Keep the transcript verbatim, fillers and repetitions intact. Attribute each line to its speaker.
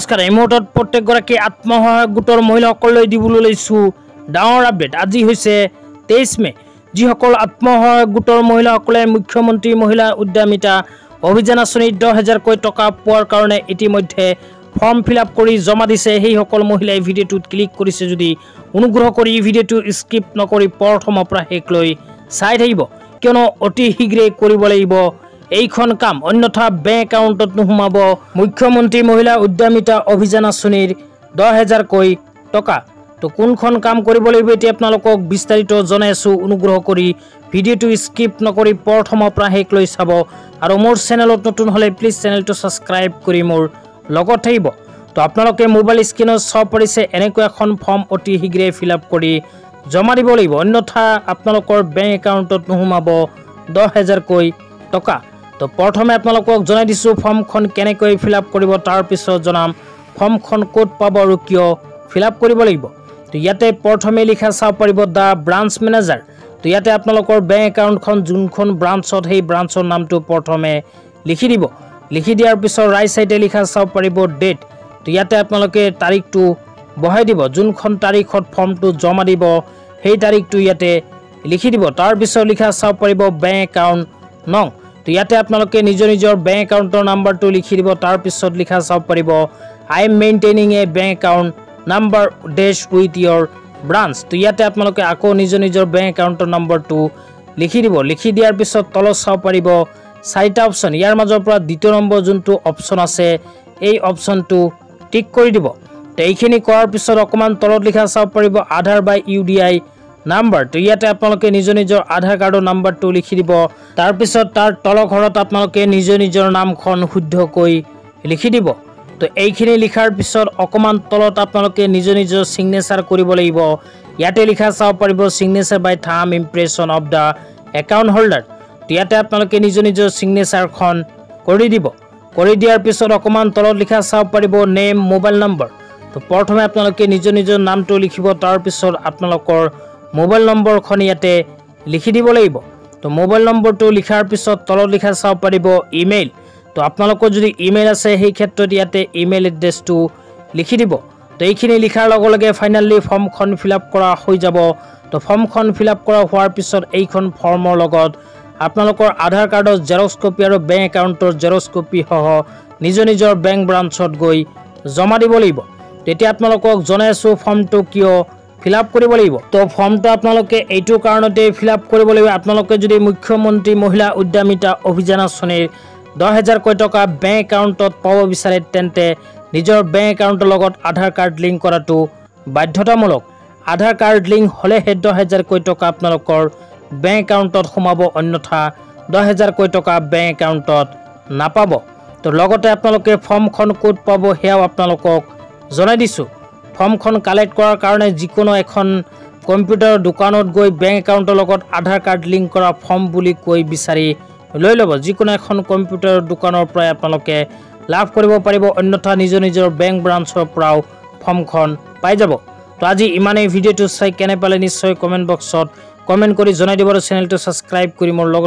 Speaker 1: নমস্কাৰ এই মুহূৰ্তত প্ৰত্যেকগৰাকী আত্মসহায়ক গোটৰ মহিলাসকললৈ দিবলৈ লৈছো ডাঙৰ আপডেট। আজি হৈছে তেইছ মে। যিসকল আত্মসহায়ক গোটৰ মহিলাসকলে মুখ্যমন্ত্ৰী মহিলা উদ্যমিতা অভিযান আঁচনিৰ দহ হাজাৰকৈ টকা পোৱাৰ কাৰণে ইতিমধ্যে ফৰ্ম ফিল আপ কৰি জমা দিছে, সেইসকল মহিলাই ভিডিঅ'টোত ক্লিক কৰিছে। যদি অনুগ্ৰহ কৰি ভিডিঅ'টো স্কিপ নকৰি প্ৰথমৰ পৰা শেষলৈ চাই থাকিব, কিয়নো অতি শীঘ্ৰে কৰিব লাগিব এইখন কাম, অন্যথা বেংক একাউণ্টত নোসোমাব মুখ্যমন্ত্ৰী মহিলা উদ্যমিতা অভিযান আঁচনিৰ দহ হাজাৰকৈ টকা। তো কোনখন কাম কৰিব লাগিব এতিয়া আপোনালোকক বিস্তাৰিত জনাই আছোঁ। অনুগ্ৰহ কৰি ভিডিঅ'টো স্কিপ নকৰি প্ৰথমৰ পৰা শেষলৈ চাব, আৰু মোৰ চেনেলত নতুন হ'লে প্লিজ চেনেলটো ছাবস্ক্ৰাইব কৰি মোৰ লগত থাকিব। তো আপোনালোকে মোবাইল স্ক্ৰীনত চাব পাৰিছে, এনেকৈ এখন ফৰ্ম অতি শীঘ্ৰে ফিল আপ কৰি জমা দিব লাগিব, অন্যথা আপোনালোকৰ বেংক একাউণ্টত নোসোমাব দহ হাজাৰকৈ টকা। তো প্ৰথমে আপোনালোকক জনাই দিছোঁ ফৰ্মখন কেনেকৈ ফিল আপ কৰিব, তাৰপিছত জনাম ফৰ্মখন ক'ত পাব আৰু কিয় ফিল আপ কৰিব লাগিব। তো ইয়াতে প্ৰথমে লিখা চাব পাৰিব দ্য ব্ৰাঞ্চ মেনেজাৰ। তো ইয়াতে আপোনালোকৰ বেংক একাউণ্টখন যোনখন ব্ৰাঞ্চত, সেই ব্ৰাঞ্চৰ নামটো প্ৰথমে লিখি দিব। লিখি দিয়াৰ পিছত ৰাইট চাইডে লিখা চাব পাৰিব ডেট। তো ইয়াতে আপোনালোকে তাৰিখটো বহাই দিব, যোনখন তাৰিখত ফৰ্মটো জমা দিব সেই তাৰিখটো ইয়াতে লিখি দিব। তাৰপিছত লিখা চাব পাৰিব বেংক একাউণ্ট নং। তো ইয়াতে আপোনালোকে নিজৰ নিজৰ বেংক একাউণ্টৰ নাম্বাৰটো লিখি দিব। তাৰপিছত লিখা চাব পাৰিব I am maintaining a bank account number dash with your branch. তো ইয়াতে আপোনালোকে আকৌ নিজৰ নিজৰ বেংক একাউণ্টৰ নম্বৰটো লিখি দিব। লিখি দিয়াৰ পিছত তলত চাব পাৰিব চাৰিটা অপশ্যন, ইয়াৰ মাজৰ পৰা দ্বিতীয় নম্বৰ যোনটো অপশ্যন আছে এই অপশ্যনটো টিক কৰি দিব। তো এইখিনি কৰাৰ পিছত অকণমান তলত লিখা চাব পাৰিব আধাৰ বা ইউ ডি আই নাম্বাৰ। তো ইয়াতে আপোনালোকে নিজৰ নিজৰ আধাৰ কাৰ্ডৰ নাম্বাৰটো লিখি দিব। তাৰপিছত তাৰ তলৰ ঘৰত আপোনালোকে নিজৰ নিজৰ নামখন শুদ্ধকৈ লিখি দিব। তো এইখিনি লিখাৰ পিছত অকণমান তলত আপোনালোকে নিজৰ নিজৰ ছিগনেচাৰ কৰিব লাগিব। ইয়াতে লিখা চাব পাৰিব signature by thumb impression of the account holder. তো ইয়াতে আপোনালোকে নিজৰ নিজৰ ছিগনেচাৰখন কৰি দিব। কৰি দিয়াৰ পিছত অকণমান তলত লিখা চাব পাৰিব নেম মোবাইল নম্বৰ। তো প্ৰথমে আপোনালোকে নিজৰ নিজৰ নামটো লিখিব, তাৰপিছত আপোনালোকৰ মোবাইল নম্বৰখন ইয়াতে লিখি দিব লাগিব। তো মোবাইল নম্বৰটো লিখাৰ পিছত তলত লিখা চাব পাৰিব ইমেইল। তো আপোনালোকৰ যদি ইমেইল আছে সেই ক্ষেত্ৰত ইয়াতে ইমেইল এড্ৰেছটো লিখি দিব। তো এইখিনি লিখাৰ লগে লগে ফাইনেলি ফৰ্মখন ফিল আপ কৰা হৈ যাব। তো ফৰ্মখন ফিল আপ কৰা হোৱাৰ পিছত এইখন ফৰ্মৰ লগত আপোনালোকৰ আধাৰ কাৰ্ডৰ জেৰক্স কপি আৰু বেংক একাউণ্টৰ জেৰক্স কপি সহ নিজৰ নিজৰ বেংক ব্ৰাঞ্চত গৈ জমা দিব লাগিব। তেতিয়া আপোনালোকক জনাই আছোঁ ফৰ্মটো কিয় ফিল আপ কৰিব লাগিব। তো ফৰ্মটো আপোনালোকে এইটো কাৰণতে ফিল আপ কৰিব লাগিব, আপোনালোকে যদি মুখ্যমন্ত্ৰী মহিলা উদ্যমিতা অভিযান আঁচনিৰ দহ হাজাৰকৈ টকা বেংক একাউণ্টত পাব বিচাৰে, তেন্তে নিজৰ বেংক একাউণ্টৰ লগত আধাৰ কাৰ্ড লিংক কৰাটো বাধ্যতামূলক। আধাৰ কাৰ্ড লিংক হ'লেহে দহ হাজাৰকৈ টকা আপোনালোকৰ বেংক একাউণ্টত সোমাব, অন্যথা দহ হাজাৰকৈ টকা বেংক একাউণ্টত নাপাব। তো লগতে আপোনালোকে ফৰ্মখন ক'ত পাব সেয়াও আপোনালোকক জনাই দিছোঁ। ফৰ্মখন কালেক্ট কৰাৰ কাৰণে যিকোনো এখন কম্পিউটাৰ দোকানত গৈ বেংক একাউণ্টৰ লগত আধাৰ কাৰ্ড লিংক কৰা ফৰ্ম বুলি কৈ বিচাৰি লৈ ল'ব। যিকোনো এখন কম্পিউটাৰ দোকানৰ পৰাই আপোনালোকে লাভ কৰিব পাৰিব, অন্যথা নিজৰ নিজৰ বেংক ব্ৰাঞ্চৰ পৰাও ফৰ্মখন পাই যাব। তো আজি ইমানেই। ভিডিঅ'টো চাই কেনে পালে নিশ্চয় কমেণ্ট বক্সত কমেণ্ট কৰি জনাই দিব, আৰু চেনেলটো ছাবস্ক্ৰাইব কৰি মোৰ লগত